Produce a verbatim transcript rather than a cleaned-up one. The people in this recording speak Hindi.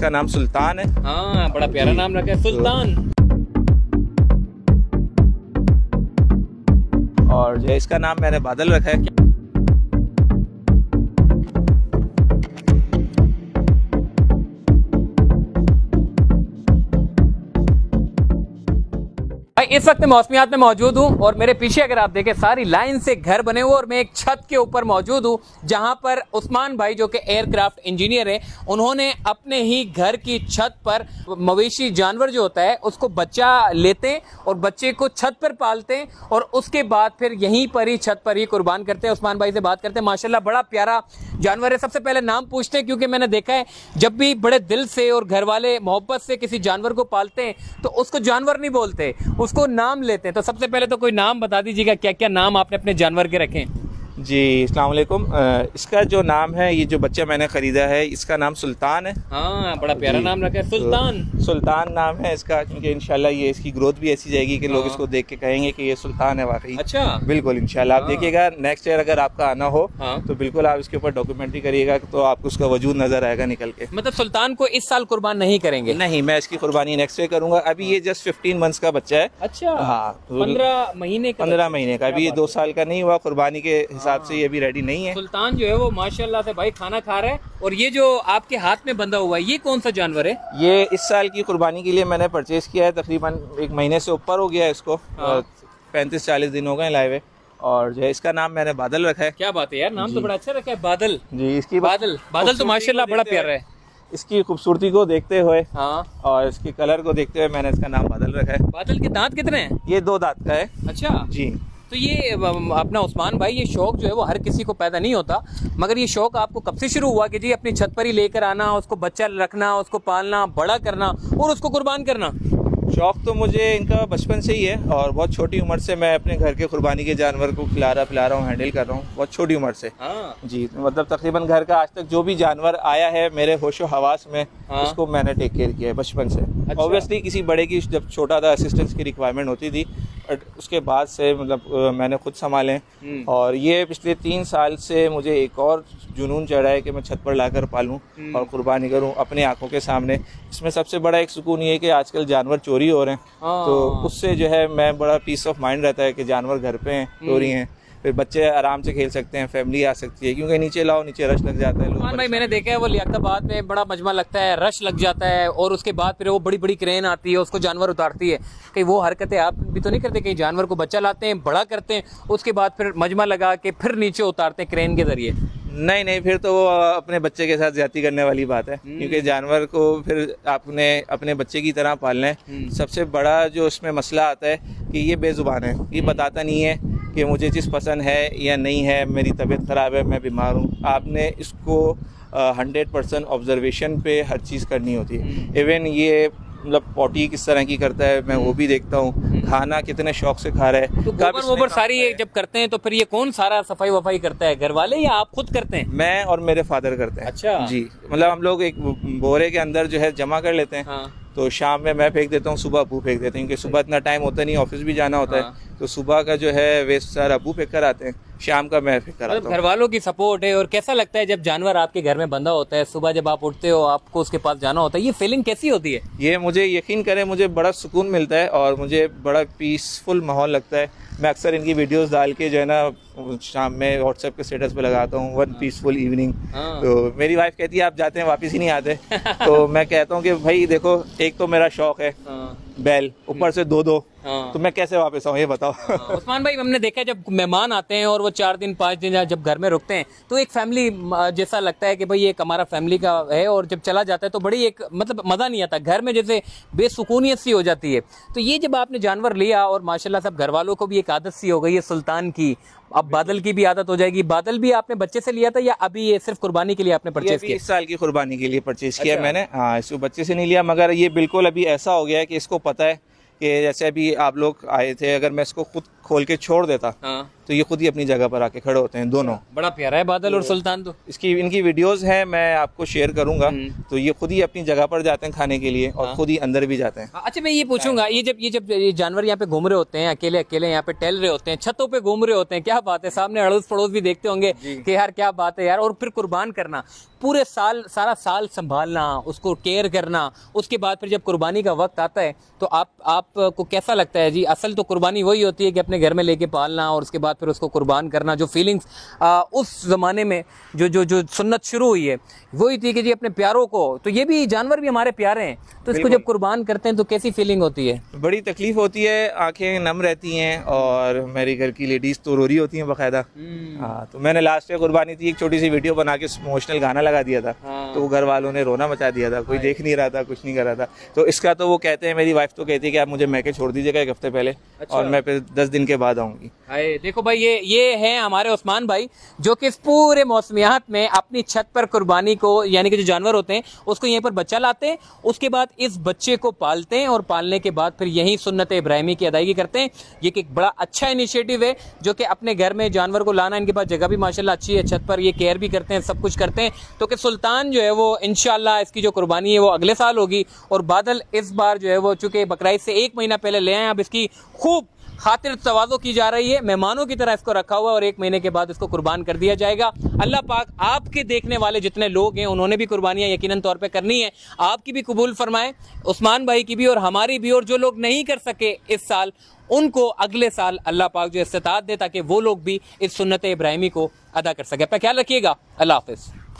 इसका नाम सुल्तान है। हाँ, बड़ा प्यारा नाम रखा है, सुल्तान। और जो इसका नाम मैंने बादल रखा है। इस वक्त मैं मौसमियात में मौजूद हूं और मेरे पीछे अगर आप देखें सारी लाइन से घर बने हुए और मैं एक छत के ऊपर मौजूद हूं जहां पर उस्मान भाई जो कि एयरक्राफ्ट इंजीनियर है, उन्होंने अपने ही घर की छत पर मवेशी जानवर जो होता है उसको बच्चा लेते हैं और बच्चे को छत पर पालते हैं और उसके बाद फिर यहीं पर ही छत पर ही कुर्बान करते हैं। उस्मान भाई से बात करते हैं। माशाल्लाह बड़ा प्यारा जानवर है। सबसे पहले नाम पूछते हैं क्योंकि मैंने देखा है जब भी बड़े दिल से और घर वाले मोहब्बत से किसी जानवर को पालते हैं तो उसको जानवर नहीं बोलते, उसको नाम लेते हैं। तो सबसे पहले तो कोई नाम बता दीजिएगा, क्या क्या नाम आपने अपने जानवर के रखे हैं? जी अस्सलाम वालेकुम। इसका जो नाम है, ये जो बच्चा मैंने खरीदा है, इसका नाम सुल्तान है। हाँ, बड़ा प्यारा नाम रखा है, सुल्तान। तो सुल्तान नाम है इसका क्योंकि इंशाल्लाह ये इसकी ग्रोथ भी ऐसी जाएगी कि लोग इसको देख के कहेंगे कि ये सुल्तान है वाकई। अच्छा, बिल्कुल इंशाल्लाह। आप देखिएगा नेक्स्ट ईयर अगर आपका आना हो हाँ। तो बिल्कुल आप इसके ऊपर डॉक्यूमेंट्री करिएगा तो आपको उसका वजूद नजर आएगा निकल के। मतलब सुल्तान को इस साल कुर्बान नहीं करेंगे? नहीं, मैं इसकी कुर्बानी नेक्स्ट ईयर करूंगा। अभी ये जस्ट फिफ्टीन मंथ्स का बच्चा है। अच्छा, हाँ, पंद्रह महीने का पंद्रह महीने का। अभी ये दो साल का नहीं हुआ, कुर्बानी के हिसाब से ये अभी रेडी नहीं है। सुल्तान जो है वो माशाल्लाह से भाई खाना खा रहा है। और ये जो आपके हाथ में बंधा हुआ है ये कौन सा जानवर है? ये इस साल की कुर्बानी के लिए मैंने परचेज किया है। तकरीबन एक महीने से ऊपर हो गया है इसको। पैंतीस चालीस दिन हो गए लाए हुए। और जो है इसका नाम मैंने बादल रखा है। क्या बात है यार, नाम तो बड़ा अच्छा रखा है, बादल जी। इसकी बादल बादल तो माशाल्लाह बड़ा प्यारा है। इसकी खूबसूरती को देखते हुए, हाँ, और इसके कलर को देखते हुए मैंने इसका नाम बादल रखा है। बादल के दांत कितने हैं? ये दो दांत का है। अच्छा जी। तो ये अपना उस्मान भाई, ये शौक जो है वो हर किसी को पैदा नहीं होता, मगर ये शौक आपको कब से शुरू हुआ कि जी अपनी छत पर ही लेकर आना, उसको बच्चा रखना, उसको पालना, बड़ा करना और उसको कुर्बान करना? शौक तो मुझे इनका बचपन से ही है और बहुत छोटी उम्र से मैं अपने घर के कुर्बानी के जानवर को खिला रहा पिला रहा हूँ, हैंडल कर रहा हूँ बहुत छोटी उम्र से। हाँ। जी, मतलब तकरीबन घर का आज तक जो भी जानवर आया है मेरे होशो हवास में, हाँ। उसको मैंने टेक केयर किया है बचपन से। ऑब्वियसली अच्छा। किसी बड़े की जब छोटा था असिस्टेंस की रिक्वायरमेंट होती थी, बट उसके बाद से मतलब मैंने खुद संभाले। और ये पिछले तीन साल से मुझे एक और जुनून चढ़ा है कि मैं छत पर लाकर पालूं और कुर्बानी करूं अपनी आंखों के सामने। इसमें सबसे बड़ा एक सुकून ये है कि आजकल जानवर चोरी हो रहे हैं, तो उससे जो है मैं बड़ा पीस ऑफ माइंड रहता है कि जानवर घर पे हैं, चोरी हैं, फिर बच्चे आराम से खेल सकते हैं, फैमिली आ सकती है, क्योंकि नीचे लाओ नीचे रश लग जाता है। लोग भाई मैंने देखा है वो लियाकताबाद में बड़ा मजमा लगता है, रश लग जाता है और उसके बाद फिर वो बड़ी बड़ी क्रेन आती है, उसको जानवर उतारती है। कहीं वो हरकतें आप भी तो नहीं करते? कहीं जानवर को बच्चा लाते हैं, बड़ा करते हैं, उसके बाद फिर मजमा लगा के फिर नीचे उतारते हैं क्रेन के जरिए? नहीं नहीं, फिर तो वो अपने बच्चे के साथ ज्यादती करने वाली बात है, क्योंकि जानवर को फिर आपने अपने बच्चे की तरह पालना है। सबसे बड़ा जो उसमें मसला आता है कि ये बेजुबान है, ये बताता नहीं है कि मुझे चीज़ पसंद है या नहीं है, मेरी तबीयत ख़राब है, मैं बीमार हूँ। आपने इसको हंड्रेड परसेंट ऑब्जर्वेशन पे हर चीज़ करनी होती है। इवन ये मतलब पॉटी किस तरह की करता है मैं वो भी देखता हूँ, खाना कितने शौक से खा रहा है। तो गोबर वोबर सारी जब करते हैं तो फिर ये कौन सारा सफाई वफाई करता है, घर वाले या आप खुद करते हैं? मैं और मेरे फादर करते हैं। अच्छा जी, मतलब हम लोग एक बोरे के अंदर जो है जमा कर लेते हैं। हाँ। तो शाम में मैं फेंक देता हूँ, सुबह अबू फेंक देते हैं, क्योंकि सुबह इतना टाइम होता नहीं, ऑफिस भी जाना होता हाँ। है, तो सुबह का जो है वेस्ट सारा अबू फेंक कर आते हैं, शाम का मैं फेंक कर आता हूँ। घर वालों की सपोर्ट है। और कैसा लगता है जब जानवर आपके घर में बंधा होता है, सुबह जब आप उठते हो आपको उसके पास जाना होता है, ये फीलिंग कैसी होती है? ये मुझे यकीन करें मुझे बड़ा सुकून मिलता है और मुझे बड़ा पीसफुल माहौल लगता है। मैं अक्सर इनकी वीडियोस डाल के जो है ना शाम में व्हाट्सएप के स्टेटस पे लगाता हूँ, वन पीसफुल इवनिंग। तो मेरी वाइफ कहती है आप जाते हैं वापस ही नहीं आते। तो मैं कहता हूँ कि भाई देखो, एक तो मेरा शौक है बैल, ऊपर से दो दो, तो मैं कैसे वापस आऊँ ये बताओ। उस्मान भाई हमने देखा जब मेहमान आते हैं और वो चार दिन पाँच दिन जब घर में रुकते हैं तो एक फैमिली जैसा लगता है कि भाई एक हमारा फैमिली का है, और जब चला जाता है तो बड़ी एक मतलब मज़ा नहीं आता, घर में जैसे बेसुकूनियत सी हो जाती है। तो ये जब आपने जानवर लिया और माशाल्लाह सब घर वालों को भी एक आदत सी हो गई है सुल्तान की, अब बादल की भी आदत हो जाएगी। बादल भी आपने बच्चे से लिया था या अभी ये सिर्फ कुर्बानी के लिए आपने परचेज किया? इस साल की कुर्बानी के लिए परचेज किया मैंने। हाँ, इसको बच्चे से नहीं लिया, मगर ये बिल्कुल अभी ऐसा हो गया है कि इसको पता है कि जैसे अभी आप लोग आए थे, अगर मैं इसको खुद खोल के छोड़ देता हाँ। तो ये खुद ही अपनी जगह पर आके खड़े होते हैं दोनों। बड़ा प्यारा है बादल और सुल्तान तो। इसकी इनकी वीडियोस हैं, मैं आपको शेयर करूंगा। तो ये खुद ही अपनी जगह पर जाते हैं खाने के लिए और खुद ही अंदर भी जाते हैं। अच्छा मैं ये पूछूंगा, ये जब ये जब ये जानवर यहाँ पे घूम रहे होते हैं, अकेले अकेले यहाँ पे टहल रहे होते हैं, छतों पे घूम रहे होते हैं, क्या बात है, सामने अड़ोस पड़ोस भी देखते होंगे कि यार क्या बात है यार, और फिर कुर्बान करना, पूरे साल सारा साल संभालना, उसको केयर करना, उसके बाद फिर जब कुर्बानी का वक्त आता है तो आप आपको कैसा लगता है जी? असल तो कुर्बानी वही होती है कि अपने घर में लेके पालना और उसके बाद फिर उसको कुर्बान करना। जो फीलिंग्स आ, उस ज़माने में जो जो जो सुन्नत शुरू हुई है वही थी कि जी अपने प्यारों को, तो ये भी जानवर भी हमारे प्यारे हैं, तो इसको जब कुर्बान करते हैं तो कैसी फीलिंग होती है? बड़ी तकलीफ होती है, आंखें नम रहती हैं और मेरी घर की लेडीज़ तो रो रही होती हैं बाकायदा। हाँ, तो मैंने लास्ट ईयर कुर्बानी थी, एक छोटी सी वीडियो बना के इमोशनल गाना लगा दिया था। हाँ। तो घर वालों ने रोना मचा दिया था, कोई देख नहीं रहा था, कुछ नहीं कर रहा था। तो इसका तो वो कहते हैं, मेरी वाइफ तो कहती है कि आप मुझे मैके छोड़ दीजिएगा एक हफ्ते पहले। अच्छा। और मैं फिर दस दिन के बाद आऊंगी। देखो भाई, ये ये हैं हमारे उस्मान भाई जो कि इस पूरे मौसमियात में अपनी छत पर कुर्बानी को, यानी कि जो जानवर होते हैं उसको यहीं पर बच्चा लाते हैं, उसके बाद इस बच्चे को पालते हैं और पालने के बाद फिर यही सुन्नत इब्राहिमी की अदायगी करते हैं। ये एक बड़ा अच्छा इनिशिएटिव है जो कि अपने घर में जानवर को लाना, इनके पास जगह भी माशाल्लाह अच्छी है, छत पर ये केयर भी करते हैं, सब कुछ करते हैं। तो कि सुल्तान जो है वो इंशाल्लाह इसकी जो कुर्बानी है वो अगले साल होगी, और बादल इस बार जो है वो चूंकि बकरीद से एक महीना पहले ले आए, अब इसकी खूब खातिर तवाज़ो की जा रही है, मेहमानों की तरह इसको रखा हुआ है और एक महीने के बाद इसको कुर्बान कर दिया जाएगा। अल्लाह पाक आपके देखने वाले जितने लोग हैं उन्होंने भी कुर्बानियां यकीनन तौर पे करनी है, आपकी भी कबूल फरमाए, उस्मान भाई की भी और हमारी भी, और जो लोग नहीं कर सके इस साल उनको अगले साल अल्लाह पाक जो इस्तिताअत दे ताकि वो लोग भी इस सुन्नत इब्राहिमी को अदा कर सके। अपना ख्याल रखिएगा, अल्लाह हाफिज़।